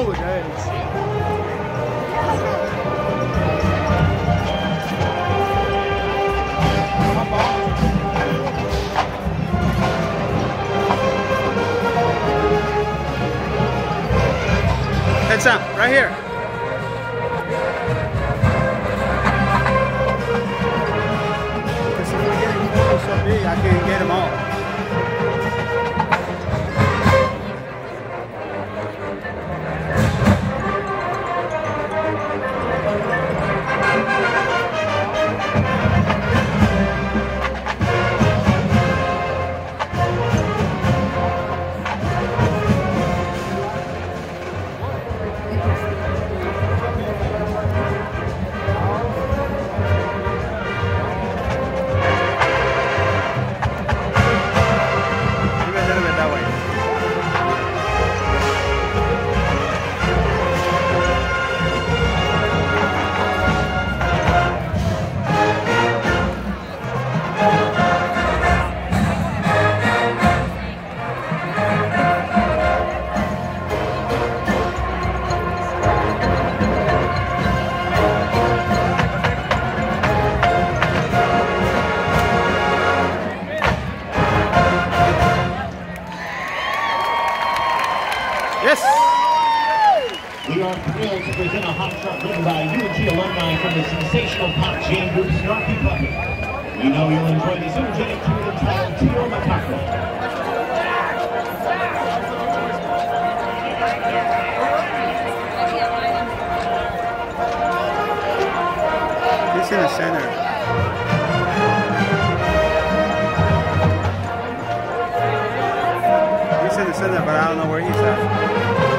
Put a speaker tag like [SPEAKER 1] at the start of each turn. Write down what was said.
[SPEAKER 1] Oh, nice. Heads up, right here. Because if we're getting photos so big, I can get them all. Yes!
[SPEAKER 2] We are thrilled to present a hot shot written by UNT alumni from the sensational pop jam group Snarky Puppy. We know you'll enjoy this energetic tune entitled Tio Macaco.
[SPEAKER 1] He's in the center. He's in the center, but I don't know where he's at.